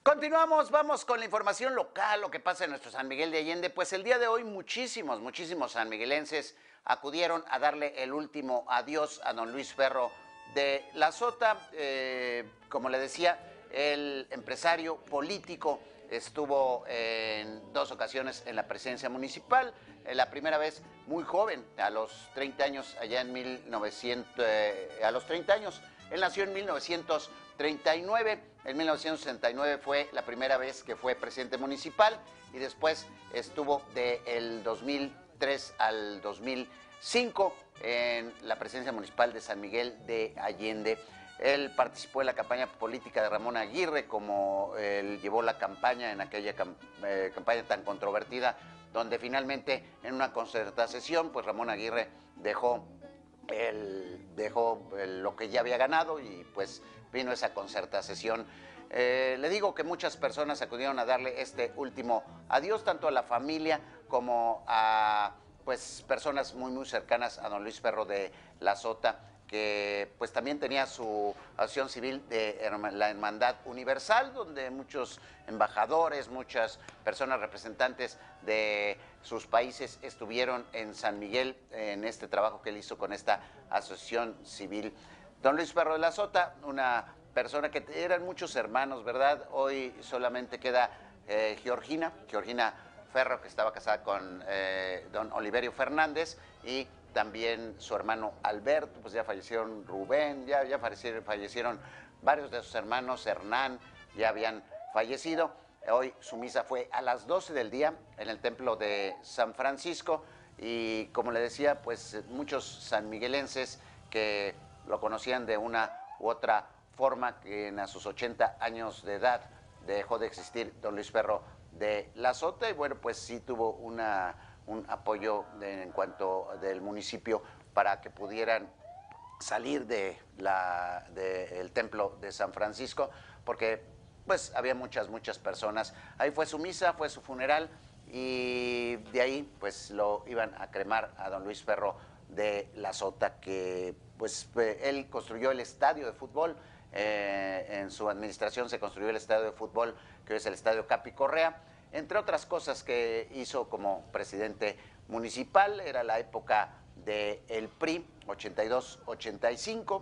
Continuamos, vamos con la información local, lo que pasa en nuestro San Miguel de Allende. Pues el día de hoy muchísimos sanmiguelenses acudieron a darle el último adiós a don Luis Ferro de la Sota. Como le decía, el empresario político estuvo en dos ocasiones en la presidencia municipal. La primera vez muy joven, a los 30 años, allá en 1900, a los 30 años. Él nació en 1939. En 1969 fue la primera vez que fue presidente municipal y después estuvo del 2003 al 2005 en la presidencia municipal de San Miguel de Allende. Él participó en la campaña política de Ramón Aguirre, como él llevó la campaña en aquella campaña tan controvertida, donde finalmente en una concertación, pues Ramón Aguirre dejó lo que ya había ganado y pues vino esa concertación. Le digo que muchas personas acudieron a darle este último adiós, tanto a la familia como a pues personas muy cercanas a don Luis Ferro de la Sota, que pues también tenía su asociación civil de la Hermandad Universal, donde muchos embajadores, muchas personas representantes de sus países estuvieron en San Miguel en este trabajo que él hizo con esta asociación civil. Don Luis Ferro de la Sota, una persona que eran muchos hermanos, ¿verdad? Hoy solamente queda Georgina Ferro, que estaba casada con don Oliverio Fernández, y también su hermano Alberto. Pues ya fallecieron Rubén, ya fallecieron varios de sus hermanos, Hernán, ya habían fallecido. Hoy su misa fue a las 12 del día en el templo de San Francisco y, como le decía, pues muchos sanmiguelenses que lo conocían de una u otra forma, que a sus 80 años de edad dejó de existir don Luis Ferro de la Sota, y bueno, pues sí tuvo un apoyo en cuanto del municipio para que pudieran salir del templo de San Francisco, porque pues había muchas personas. Ahí fue su misa, fue su funeral, y de ahí pues lo iban a cremar a don Luis Ferro de la Sota, que pues él construyó el estadio de fútbol. En su administración se construyó el estadio de fútbol, que es el Estadio Capi Correa, entre otras cosas que hizo como presidente municipal. Era la época del PRI, 82-85,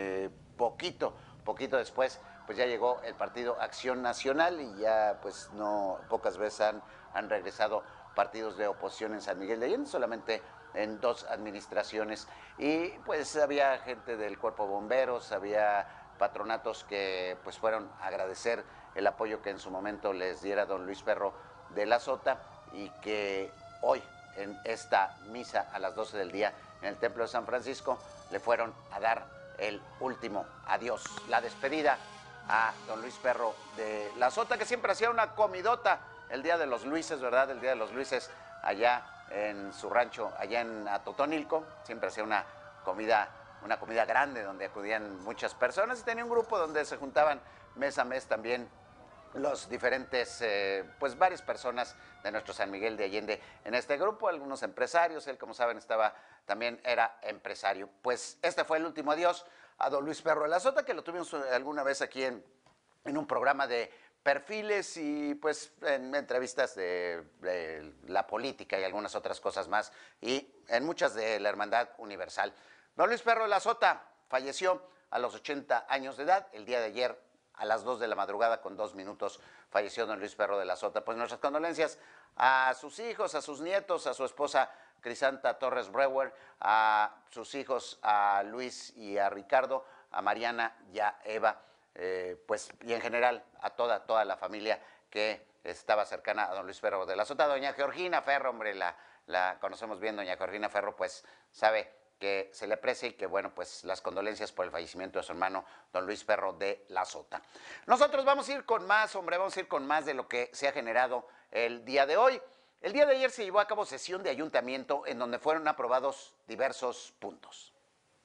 poquito después pues ya llegó el Partido Acción Nacional, y ya pues no, pocas veces han regresado partidos de oposición en San Miguel de Allende, solamente en dos administraciones. Y pues había gente del Cuerpo de Bomberos, había patronatos que pues fueron a agradecer el apoyo que en su momento les diera don Luis Ferro de la Sota, y que hoy en esta misa a las 12 del día en el Templo de San Francisco le fueron a dar el último adiós, la despedida a don Luis Ferro de la Sota, que siempre hacía una comidota el Día de los Luises, ¿verdad? El Día de los Luises allá en su rancho, allá en Atotonilco, siempre hacía una comida grande donde acudían muchas personas, y tenía un grupo donde se juntaban mes a mes también los diferentes, pues varias personas de nuestro San Miguel de Allende en este grupo, algunos empresarios. Él, como saben, también era empresario. Pues este fue el último adiós a don Luis Ferro de la Sota, que lo tuvimos alguna vez aquí en un programa de perfiles y pues en entrevistas de la política y algunas otras cosas más, y en muchas de la Hermandad Universal. Don Luis Ferro de la Sota falleció a los 80 años de edad. El día de ayer, a las 2 de la madrugada con 2 minutos, falleció don Luis Ferro de la Sota. Pues nuestras condolencias a sus hijos, a sus nietos, a su esposa Crisanta Torres Brewer, a sus hijos, a Luis y a Ricardo, a Mariana y a Eva, pues, y en general a toda la familia que estaba cercana a don Luis Ferro de la Sota. Doña Georgina Ferro, hombre, la conocemos bien. Doña Georgina Ferro pues sabe que se le aprecia, y que bueno, pues las condolencias por el fallecimiento de su hermano don Luis Ferro de la Sota. Nosotros vamos a ir con más, hombre, vamos a ir con más de lo que se ha generado el día de hoy. El día de ayer se llevó a cabo sesión de ayuntamiento en donde fueron aprobados diversos puntos.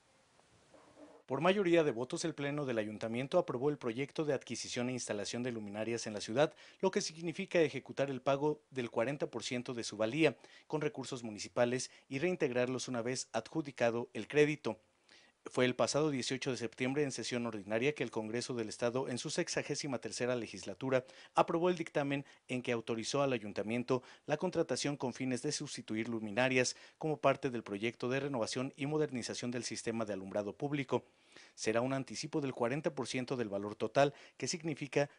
Por mayoría de votos, el Pleno del Ayuntamiento aprobó el proyecto de adquisición e instalación de luminarias en la ciudad, lo que significa ejecutar el pago del 40% de su valía con recursos municipales y reintegrarlos una vez adjudicado el crédito. Fue el pasado 18 de septiembre, en sesión ordinaria, que el Congreso del Estado, en su 63ª legislatura, aprobó el dictamen en que autorizó al Ayuntamiento la contratación con fines de sustituir luminarias como parte del proyecto de renovación y modernización del sistema de alumbrado público. Será un anticipo del 40% del valor total, que significa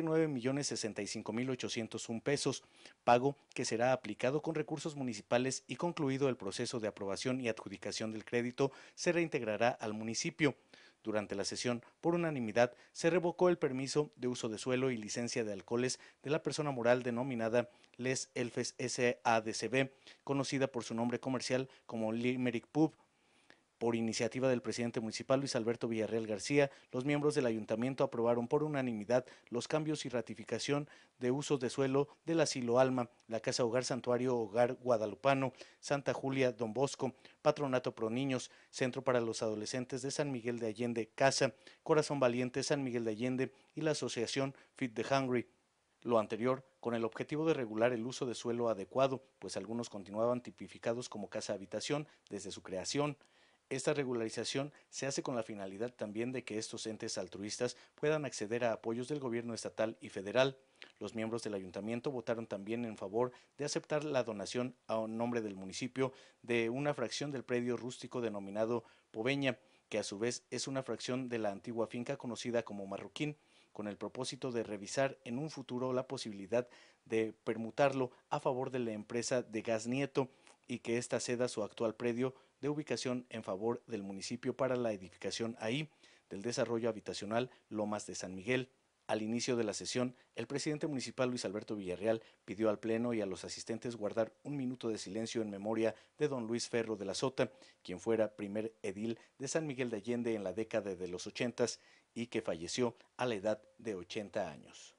39.065.801 pesos, pago que será aplicado con recursos municipales, y concluido el proceso de aprobación y adjudicación del crédito, se reintegrará al municipio. Durante la sesión, por unanimidad, se revocó el permiso de uso de suelo y licencia de alcoholes de la persona moral denominada Les Elfes S.A.D.C.B., conocida por su nombre comercial como Limerick Pub. Por iniciativa del presidente municipal Luis Alberto Villarreal García, los miembros del ayuntamiento aprobaron por unanimidad los cambios y ratificación de uso de suelo del Asilo Alma, la Casa Hogar Santuario Hogar Guadalupano, Santa Julia Don Bosco, Patronato Pro Niños, Centro para los Adolescentes de San Miguel de Allende Casa, Corazón Valiente San Miguel de Allende y la Asociación Feed the Hungry. Lo anterior con el objetivo de regular el uso de suelo adecuado, pues algunos continuaban tipificados como casa-habitación desde su creación. Esta regularización se hace con la finalidad también de que estos entes altruistas puedan acceder a apoyos del gobierno estatal y federal. Los miembros del ayuntamiento votaron también en favor de aceptar la donación a nombre del municipio de una fracción del predio rústico denominado Poveña, que a su vez es una fracción de la antigua finca conocida como Marroquín, con el propósito de revisar en un futuro la posibilidad de permutarlo a favor de la empresa de Gas Nieto, y que ésta ceda su actual predio de ubicación en favor del municipio para la edificación ahí del desarrollo habitacional Lomas de San Miguel. Al inicio de la sesión, el presidente municipal Luis Alberto Villarreal pidió al Pleno y a los asistentes guardar un minuto de silencio en memoria de don Luis Ferro de la Sota, quien fuera primer edil de San Miguel de Allende en la década de los 80 y que falleció a la edad de 80 años.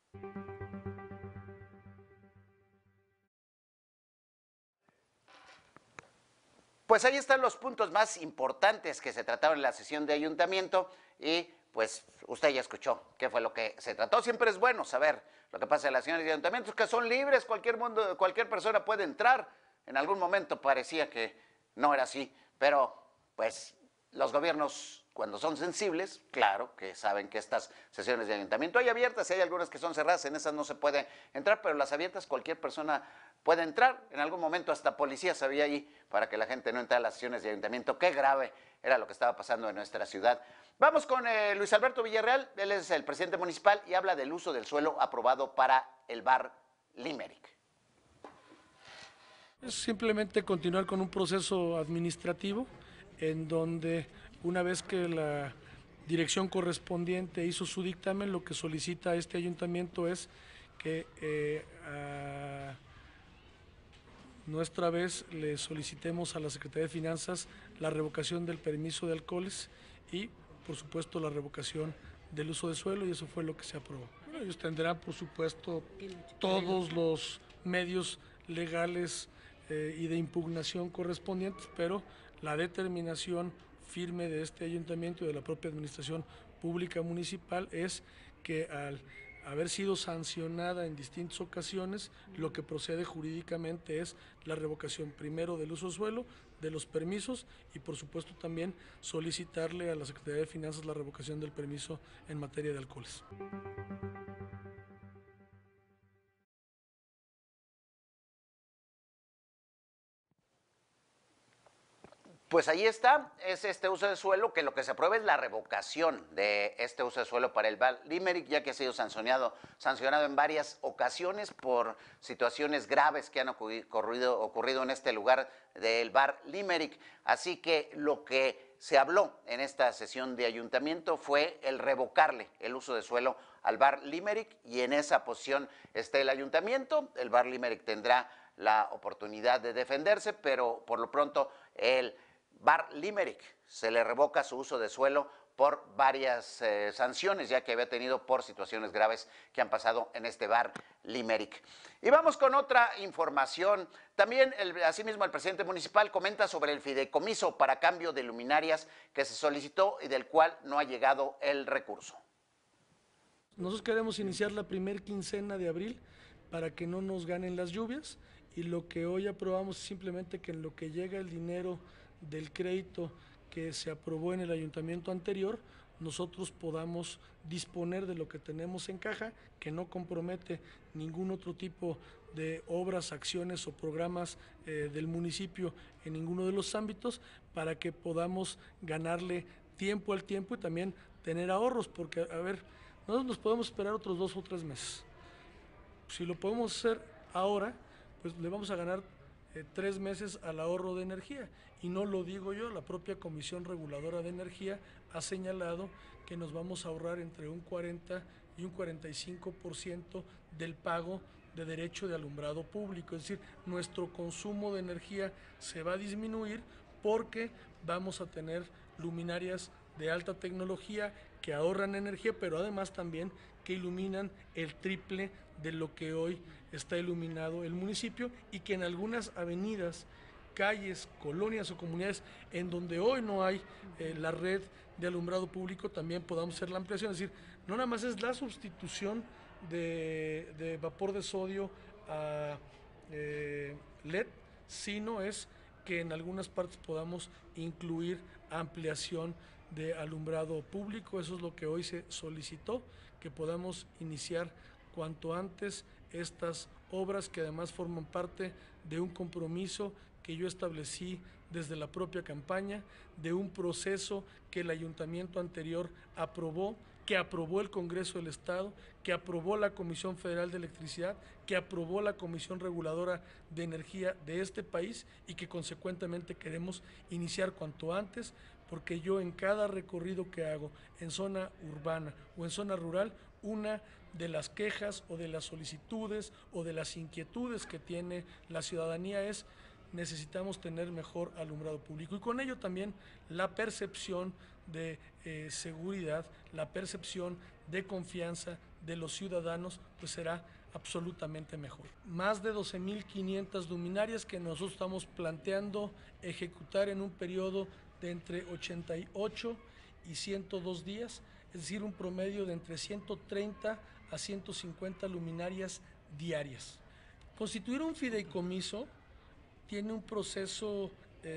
Pues ahí están los puntos más importantes que se trataron en la sesión de ayuntamiento y pues usted ya escuchó qué fue lo que se trató. Siempre es bueno saber lo que pasa en las sesiones de ayuntamientos, que son libres, cualquier persona puede entrar. En algún momento parecía que no era así, pero pues los gobiernos, cuando son sensibles, claro que saben que estas sesiones de ayuntamiento hay abiertas, hay algunas que son cerradas, en esas no se puede entrar, pero las abiertas cualquier persona puede entrar. En algún momento hasta policías había ahí para que la gente no entrara a las sesiones de ayuntamiento. Qué grave era lo que estaba pasando en nuestra ciudad. Vamos con Luis Alberto Villarreal, él es el presidente municipal y habla del uso del suelo aprobado para el bar Limerick. Es simplemente continuar con un proceso administrativo en donde, una vez que la dirección correspondiente hizo su dictamen, lo que solicita este ayuntamiento es que nuestra vez le solicitemos a la Secretaría de Finanzas la revocación del permiso de alcoholes y, por supuesto, la revocación del uso de suelo, y eso fue lo que se aprobó. Bueno, ellos tendrán, por supuesto, todos los medios legales y de impugnación correspondientes, pero la determinación firme de este ayuntamiento y de la propia administración pública municipal es que, al haber sido sancionada en distintas ocasiones, lo que procede jurídicamente es la revocación primero del uso de suelo, de los permisos, y por supuesto también solicitarle a la Secretaría de Finanzas la revocación del permiso en materia de alcoholes. Pues ahí está, es este uso de suelo, que lo que se aprueba es la revocación de este uso de suelo para el bar Limerick, ya que ha sido sancionado en varias ocasiones por situaciones graves que han ocurrido en este lugar del bar Limerick. Así que lo que se habló en esta sesión de ayuntamiento fue el revocarle el uso de suelo al bar Limerick, y en esa posición está el ayuntamiento. El bar Limerick tendrá la oportunidad de defenderse, pero por lo pronto el bar Limerick se le revoca su uso de suelo por varias sanciones ya que había tenido por situaciones graves que han pasado en este bar Limerick. Y vamos con otra información. También, asimismo, el presidente municipal comenta sobre el fideicomiso para cambio de luminarias que se solicitó y del cual no ha llegado el recurso. Nosotros queremos iniciar la primera quincena de abril para que no nos ganen las lluvias, y lo que hoy aprobamos es simplemente que en lo que llega el dinero del crédito que se aprobó en el ayuntamiento anterior, nosotros podamos disponer de lo que tenemos en caja, que no compromete ningún otro tipo de obras, acciones o programas del municipio en ninguno de los ámbitos, para que podamos ganarle tiempo al tiempo y también tener ahorros, porque, a ver, nosotros nos podemos esperar otros 2 o 3 meses. Si lo podemos hacer ahora, pues le vamos a ganar 3 meses al ahorro de energía. Y no lo digo yo, la propia Comisión Reguladora de Energía ha señalado que nos vamos a ahorrar entre un 40 y un 45% del pago de derecho de alumbrado público. Es decir, nuestro consumo de energía se va a disminuir porque vamos a tener luminarias de alta tecnología que ahorran energía, pero además también que iluminan el triple de lo que hoy está iluminado el municipio, y que en algunas avenidas, calles, colonias o comunidades en donde hoy no hay la red de alumbrado público también podamos hacer la ampliación. Es decir, no nada más es la sustitución de vapor de sodio a LED, sino es que en algunas partes podamos incluir ampliación de alumbrado público. Eso es lo que hoy se solicitó, que podamos iniciar cuanto antes estas obras, que además forman parte de un compromiso que yo establecí desde la propia campaña, de un proceso que el ayuntamiento anterior aprobó, que aprobó el Congreso del Estado, que aprobó la Comisión Federal de Electricidad, que aprobó la Comisión Reguladora de Energía de este país, y que consecuentemente queremos iniciar cuanto antes, porque yo en cada recorrido que hago en zona urbana o en zona rural, una de las quejas o de las solicitudes o de las inquietudes que tiene la ciudadanía es: necesitamos tener mejor alumbrado público, y con ello también la percepción de seguridad, la percepción de confianza de los ciudadanos pues será absolutamente mejor. Más de 12.500 luminarias que nosotros estamos planteando ejecutar en un periodo de entre 88 y 102 días, es decir, un promedio de entre 130 a 150 luminarias diarias. Constituir un fideicomiso tiene un proceso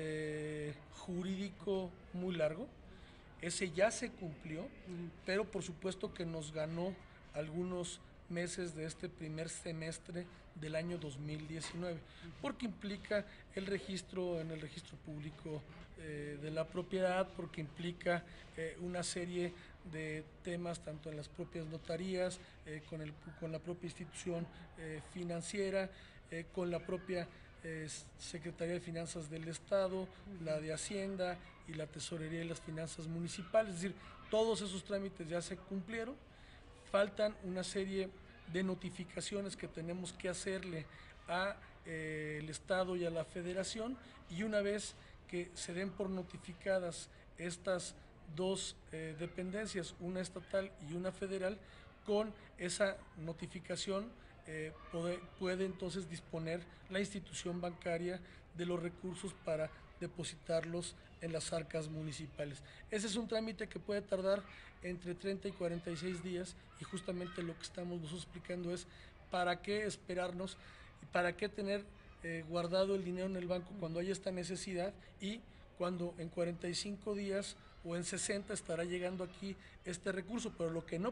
jurídico muy largo. Ese ya se cumplió, pero por supuesto que nos ganó algunos meses de este primer semestre del año 2019, porque implica el registro en el registro público de la propiedad, porque implica una serie de temas tanto en las propias notarías, con la propia institución financiera, con la propia Secretaría de Finanzas del Estado, la de Hacienda y la Tesorería y las Finanzas Municipales. Es decir, todos esos trámites ya se cumplieron. Faltan una serie de notificaciones que tenemos que hacerle a el Estado y a la Federación, y una vez que se den por notificadas estas dos dependencias, una estatal y una federal, con esa notificación puede entonces disponer la institución bancaria de los recursos para depositarlos en las arcas municipales. Ese es un trámite que puede tardar entre 30 y 46 días, y justamente lo que estamos nosotros explicando es para qué esperarnos y para qué tener guardado el dinero en el banco cuando hay esta necesidad, y cuando en 45 días o en 60 estará llegando aquí este recurso. Pero lo que no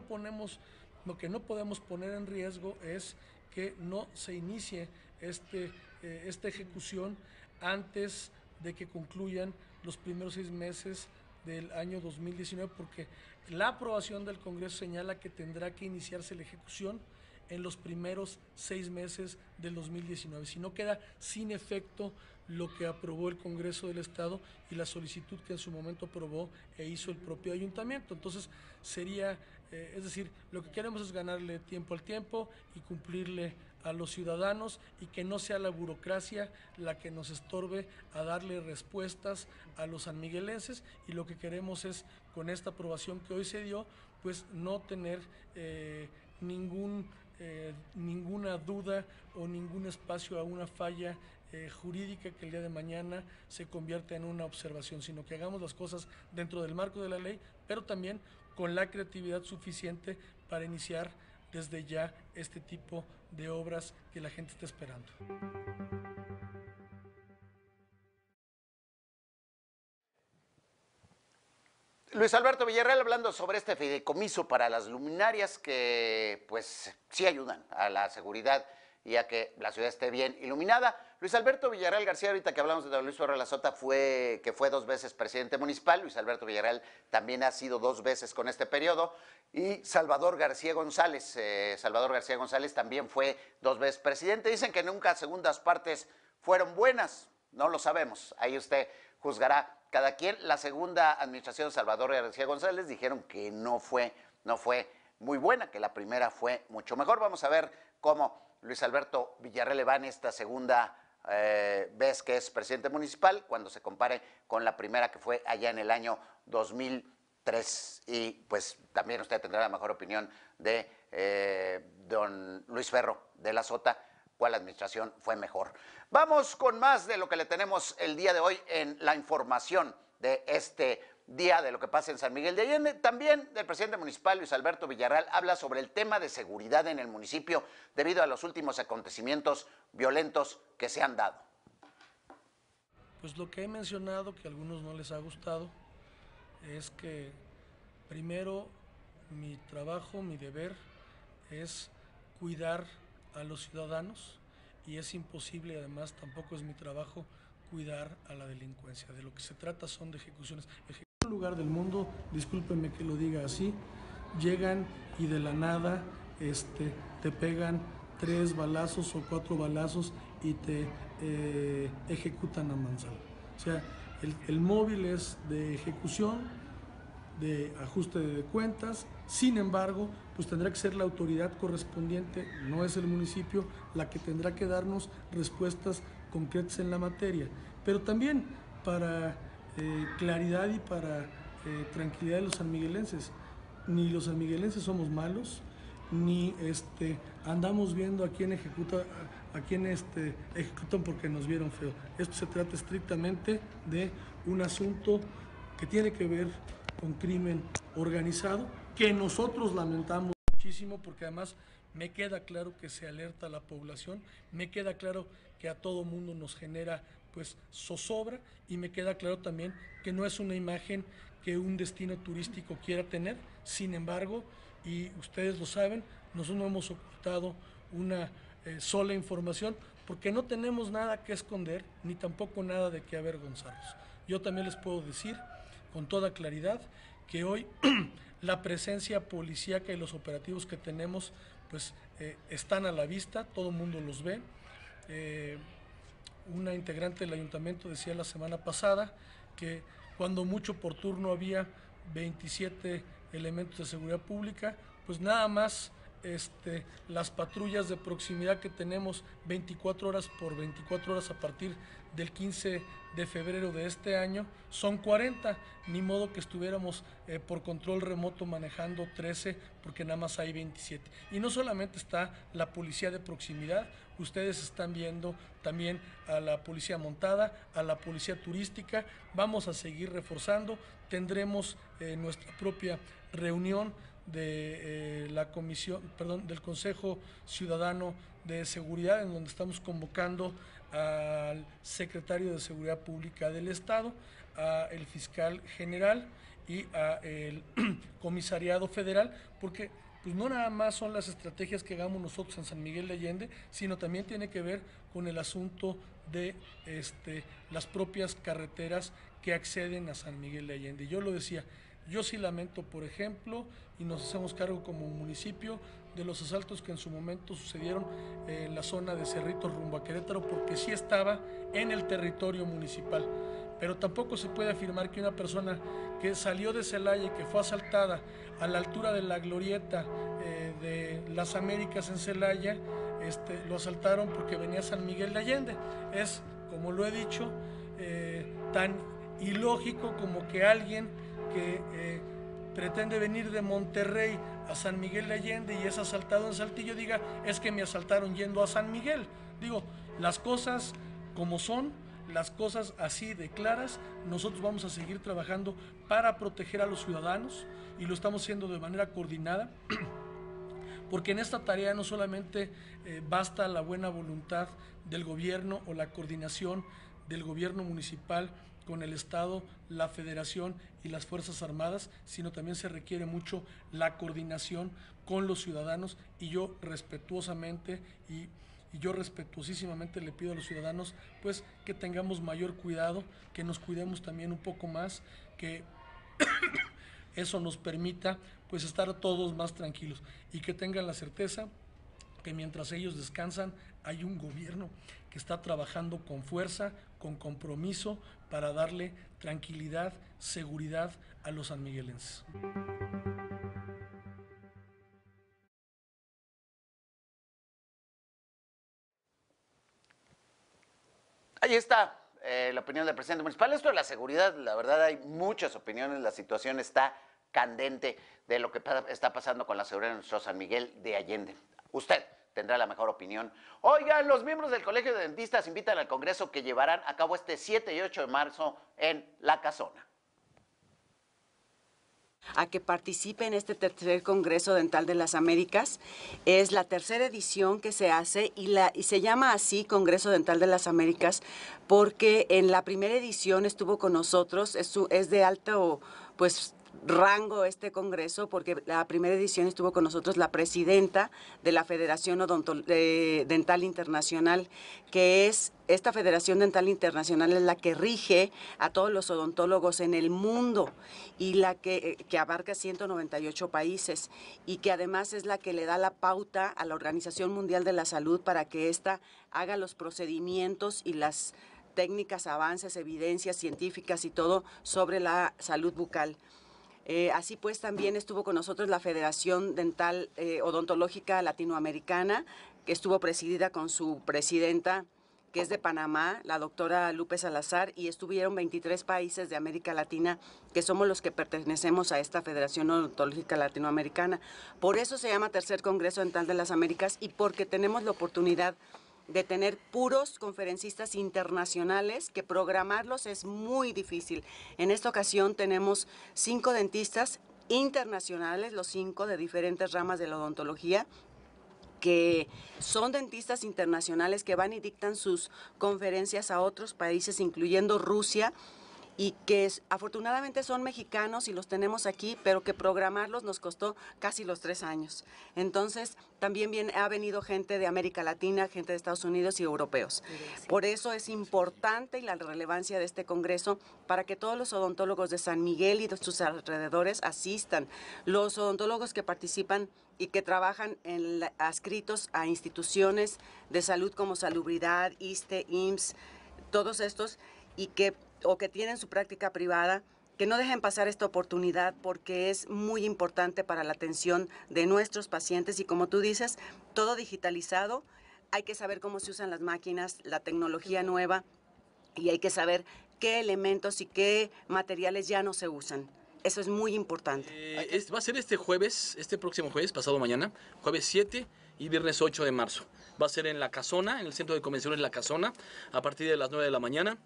podemos poner en riesgo es que no se inicie esta ejecución antes de que concluyan los primeros 6 meses del año 2019, porque la aprobación del Congreso señala que tendrá que iniciarse la ejecución en los primeros 6 meses del 2019. Si no, queda sin efecto lo que aprobó el Congreso del Estado y la solicitud que en su momento aprobó e hizo el propio ayuntamiento. Entonces sería, es decir, lo que queremos es ganarle tiempo al tiempo y cumplirle a los ciudadanos, y que no sea la burocracia la que nos estorbe a darle respuestas a los sanmiguelenses. Y lo que queremos es, con esta aprobación que hoy se dio, pues no tener ninguna duda o ningún espacio a una falla jurídica que el día de mañana se convierta en una observación, sino que hagamos las cosas dentro del marco de la ley, pero también con la creatividad suficiente para iniciar desde ya este tipo de obras que la gente está esperando. Luis Alberto Villarreal hablando sobre este fideicomiso para las luminarias que pues sí ayudan a la seguridad y a que la ciudad esté bien iluminada. Luis Alberto Villarreal García, ahorita que hablamos de don Luis Ferro Lazota, fue 2 veces presidente municipal. Luis Alberto Villarreal también ha sido 2 veces con este periodo. Y Salvador García González también fue 2 veces presidente. Dicen que nunca segundas partes fueron buenas, no lo sabemos. Ahí usted juzgará cada quien. La segunda administración de Salvador García González dijeron que no fue muy buena, que la primera fue mucho mejor. Vamos a ver cómo Luis Alberto Villarreal le va en esta segunda vez que es presidente municipal, cuando se compare con la primera que fue allá en el año 2003. Y pues también usted tendrá la mejor opinión de don Luis Ferro de Lazota, cuál administración fue mejor. Vamos con más de lo que le tenemos el día de hoy en la información de este día, de lo que pasa en San Miguel de Allende. También del presidente municipal, Luis Alberto Villarreal, habla sobre el tema de seguridad en el municipio debido a los últimos acontecimientos violentos que se han dado. Pues lo que he mencionado, que a algunos no les ha gustado, es que primero mi trabajo, mi deber es cuidar a los ciudadanos, y es imposible, además tampoco es mi trabajo cuidar a la delincuencia. De lo que se trata son de ejecuciones. En un lugar del mundo, discúlpenme que lo diga así, llegan y de la nada te pegan 3 balazos o 4 balazos y te ejecutan a mansalva. O sea, el móvil es de ejecución, de ajuste de cuentas. Sin embargo, pues tendrá que ser la autoridad correspondiente, no es el municipio, la que tendrá que darnos respuestas concretas en la materia. Pero también para claridad y para tranquilidad de los sanmiguelenses, ni los sanmiguelenses somos malos, ni andamos viendo a quién ejecutan porque nos vieron feo. Esto se trata estrictamente de un asunto que tiene que ver con crimen organizado, que nosotros lamentamos muchísimo, porque además me queda claro que se alerta a la población, me queda claro que a todo mundo nos genera pues zozobra, y me queda claro también que no es una imagen que un destino turístico quiera tener. Sin embargo, y ustedes lo saben, nosotros no hemos ocultado una sola información, porque no tenemos nada que esconder, ni tampoco nada de qué avergonzarnos. Yo también les puedo decir con toda claridad que hoy la presencia policíaca y los operativos que tenemos pues están a la vista, todo el mundo los ve. Una integrante del ayuntamiento decía la semana pasada que cuando mucho por turno había 27 elementos de seguridad pública, pues nada más las patrullas de proximidad que tenemos 24 horas por 24 horas a partir del 15 de febrero de este año son 40, ni modo que estuviéramos por control remoto manejando 13, porque nada más hay 27. Y no solamente está la policía de proximidad, ustedes están viendo también a la policía montada, a la policía turística. Vamos a seguir reforzando, tendremos nuestra propia reunión de la comisión, del Consejo Ciudadano de Seguridad, en donde estamos convocando al secretario de Seguridad Pública del Estado, al fiscal general y al comisariado federal, porque pues no nada más son las estrategias que hagamos nosotros en San Miguel de Allende, sino también tiene que ver con el asunto de las propias carreteras que acceden a San Miguel de Allende. Yo lo decía, yo sí lamento, por ejemplo, y nos hacemos cargo como municipio de los asaltos que en su momento sucedieron en la zona de Cerritos rumbo a Querétaro, porque sí estaba en el territorio municipal. Pero tampoco se puede afirmar que una persona que salió de Celaya y que fue asaltada a la altura de la glorieta de las Américas en Celaya, lo asaltaron porque venía a San Miguel de Allende. Es, como lo he dicho, tan ilógico como que alguien que pretende venir de Monterrey a San Miguel de Allende y es asaltado en Saltillo diga, es que me asaltaron yendo a San Miguel. Digo, las cosas como son, las cosas así de claras. Nosotros vamos a seguir trabajando para proteger a los ciudadanos, y lo estamos haciendo de manera coordinada, porque en esta tarea no solamente basta la buena voluntad del gobierno o la coordinación del gobierno municipal con el Estado, la Federación y las Fuerzas Armadas, sino también se requiere mucho la coordinación con los ciudadanos, y yo respetuosamente y yo respetuosísimamente le pido a los ciudadanos pues que tengamos mayor cuidado, que nos cuidemos también un poco más, que eso nos permita pues estar todos más tranquilos y que tengan la certeza que mientras ellos descansan hay un gobierno que está trabajando con fuerza, con compromiso para darle tranquilidad, seguridad a los sanmiguelenses. Ahí está la opinión del presidente municipal. Esto de la seguridad, la verdad hay muchas opiniones, la situación está candente de lo que está pasando con la seguridad en nuestro San Miguel de Allende. Usted tendrá la mejor opinión. Oigan, los miembros del Colegio de Dentistas invitan al Congreso que llevarán a cabo este 7 y 8 de marzo en La Casona. A que participe en este tercer Congreso Dental de las Américas. Es la tercera edición que se hace y se llama así Congreso Dental de las Américas porque en la primera edición estuvo con nosotros, es de alto pues rango este congreso, porque la primera edición estuvo con nosotros la presidenta de la Federación Dental Internacional, que es esta Federación Dental Internacional es la que rige a todos los odontólogos en el mundo y la que abarca 198 países y que además es la que le da la pauta a la Organización Mundial de la Salud para que ésta haga los procedimientos y las técnicas, avances, evidencias científicas y todo sobre la salud bucal. Así pues, también estuvo con nosotros la Federación Dental Odontológica Latinoamericana, que estuvo presidida con su presidenta, que es de Panamá, la doctora Lupe Salazar, y estuvieron 23 países de América Latina, que somos los que pertenecemos a esta Federación Odontológica Latinoamericana. Por eso se llama Tercer Congreso Dental de las Américas y porque tenemos la oportunidad de tener puros conferencistas internacionales, que programarlos es muy difícil. En esta ocasión tenemos 5 dentistas internacionales, los 5 de diferentes ramas de la odontología, que son dentistas internacionales que van y dictan sus conferencias a otros países, incluyendo Rusia, y que afortunadamente son mexicanos y los tenemos aquí, pero que programarlos nos costó casi los 3 años. Entonces, también ha venido gente de América Latina, gente de Estados Unidos y europeos. Sí. Por eso es importante y la relevancia de este congreso para que todos los odontólogos de San Miguel y de sus alrededores asistan. Los odontólogos que participan y que trabajan adscritos a instituciones de salud como Salubridad, ISSSTE, IMSS, todos estos, y que tienen su práctica privada, que no dejen pasar esta oportunidad porque es muy importante para la atención de nuestros pacientes y, como tú dices, todo digitalizado, hay que saber cómo se usan las máquinas, la tecnología nueva, y hay que saber qué elementos y qué materiales ya no se usan. Eso es muy importante. Va a ser este próximo jueves, pasado mañana, jueves 7 y viernes 8 de marzo. Va a ser en La Casona, en el Centro de Convenciones La Casona, a partir de las 9 de la mañana.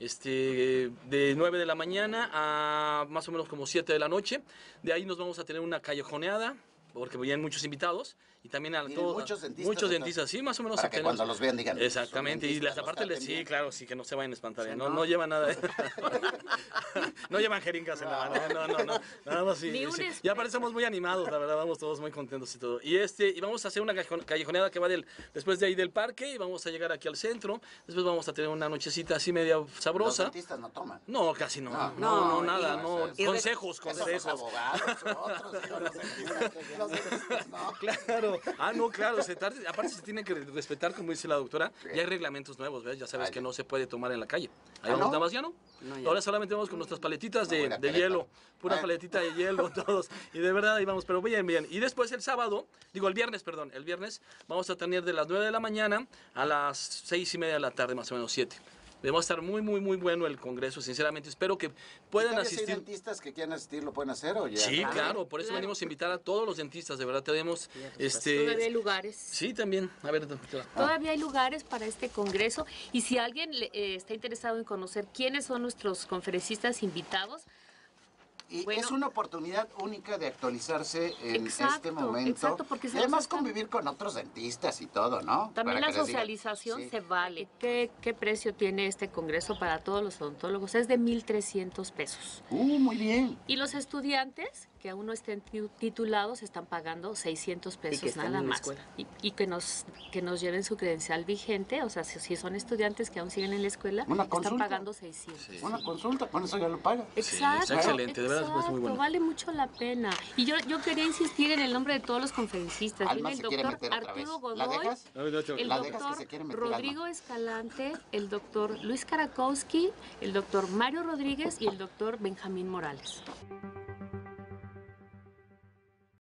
De 9 de la mañana a más o menos como 7 de la noche. De ahí nos vamos a tener una callejoneada, porque vienen muchos invitados. Y también a todos. Muchos dentistas, sí, más o menos. Para que cuando los vean digan. Exactamente, y las aparte sí, claro, sí, que no se vayan a espantar. Sí, no llevan nada. No llevan jeringas en la mano. No. Nada más sí. Ya parecemos muy animados, la verdad, vamos todos muy contentos y todo. Y vamos a hacer una callejoneada que va después de ahí del parque, y vamos a llegar aquí al centro. Después vamos a tener una nochecita así media sabrosa. ¿Los dentistas no toman? No, casi no. No, nada, no. Consejos. Los abogados, los dentistas no. Claro. No, claro, aparte se tiene que respetar, como dice la doctora, ya hay reglamentos nuevos, ¿ves? Ya sabes que no se puede tomar en la calle. Ahí vamos, nada más ya no. Ahora solamente vamos con nuestras paletitas de hielo, pura paletita de hielo, todos, y de verdad ahí vamos, pero bien. Y después el viernes vamos a tener de las 9 de la mañana a las 6:30 de la tarde, más o menos 7. Va a estar muy bueno el congreso, sinceramente. Espero que puedan asistir. Si hay dentistas que quieran asistir, ¿lo pueden hacer o ya? Sí, claro, por eso venimos a invitar a todos los dentistas, de verdad tenemos... Todavía hay lugares. Sí, también. A ver, Todavía hay lugares para este congreso, y si alguien está interesado en conocer quiénes son nuestros conferencistas invitados, Y Bueno, es una oportunidad única de actualizarse en exacto, este momento. exacto, porque y se además nos están- convivir con otros dentistas y todo, ¿no? También Para la que les digan, socialización sí. se vale. ¿Qué precio tiene este congreso para todos los odontólogos? Es de 1,300 pesos. Muy bien. Y los estudiantes que aún no estén titulados están pagando 600 pesos estén nada en la más. escuela. Y que nos lleven su credencial vigente, o sea, si son estudiantes que aún siguen en la escuela, Una están consulta. pagando 600. Sí. Una consulta, con eso ya lo paga. Exacto, está excelente, de verdad, es muy exacto, bueno. vale mucho la pena. Y yo quería insistir en el nombre de todos los conferencistas. Alma Viene el se quiere doctor meter otra Arturo vez. ¿La Godoy, dejas? el La dejas que doctor se quiere meter, Rodrigo Alma. Escalante, el doctor Luis Karakowski, el doctor Mario Rodríguez y el doctor Benjamín Morales.